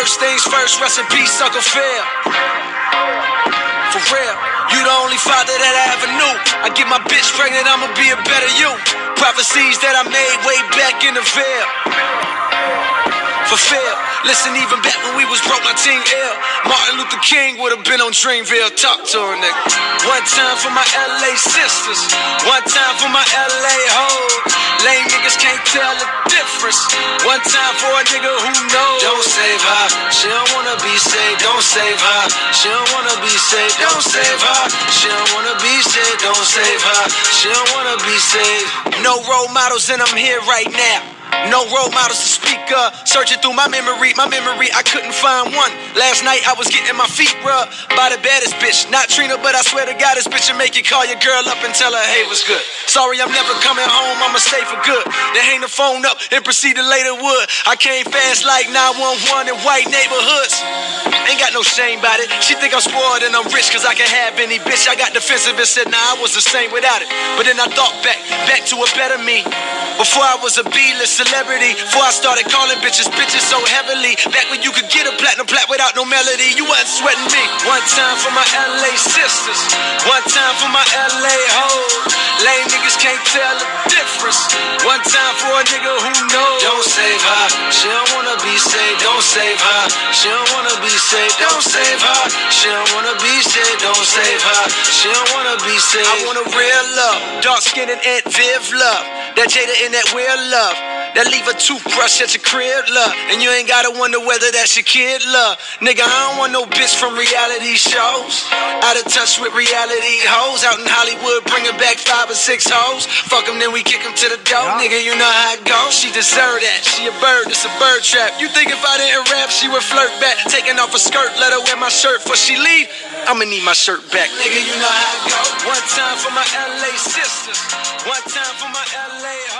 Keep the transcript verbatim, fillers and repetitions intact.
First things first, rest in peace, Uncle Phil. For real, you the only father that I ever knew. I get my bitch pregnant, I'ma be a better you. Prophecies that I made way back in the veil. Fulfill. Listen, even back when we was broke, my team ill. Martin Luther King would've been on Dreamville. Talk to her, nigga. One time for my L A sisters, one time for my L A hoes. Lame niggas can't tell the difference. One time for a nigga who knows. Don't save her, she don't wanna be saved. Don't save her, she don't wanna be saved. Don't save her, she don't wanna be saved. Don't save her, she don't wanna be saved. No role models and I'm here right now. No role models to speak of. Searching through my memory, my memory, I couldn't find one. Last night I was getting my feet rubbed by the baddest bitch. Not Trina, but I swear to God, this bitch will make you call your girl up and tell her, hey, what's good? Sorry, I'm never coming home, I'ma stay for good. Then hang the phone up and proceed to later wood. I came fast like nine one one in white neighborhoods. Ain't got no shame about it. She think I'm spoiled and I'm rich cause I can have any bitch. I got defensive and said, nah, I was the same without it. But then I thought back, back to a better me. Before I was a B-list celebrity, before I started calling bitches, bitches so heavily. Back when you could get a platinum plat without no melody, you wasn't sweating me. One time for my L A sisters, one time for my L A hoes. Lame niggas can't tell the difference. One time for a nigga who knows. Don't save her, she don't wanna be saved. Don't save her, she don't wanna be saved. Don't save her, she don't wanna be saved. Don't save her, she don't wanna be saved. I want a real love, dark skin and Aunt Viv love. That Jada and that weird love. That leave a toothbrush at your crib, love. And you ain't gotta wonder whether that's your kid, love. Nigga, I don't want no bitch from reality shows. Out of touch with reality hoes. Out in Hollywood, bringing back five or six hoes. Fuck them, then we kick them to the door. Yeah. Nigga, you know how it goes. She deserve that. She a bird, it's a bird trap. You think if I didn't rap, she would flirt back. Taking off a skirt, let her wear my shirt before she leave. I'ma need my shirt back. Nigga, you know how it goes. One time for my L A sisters, one time for my L A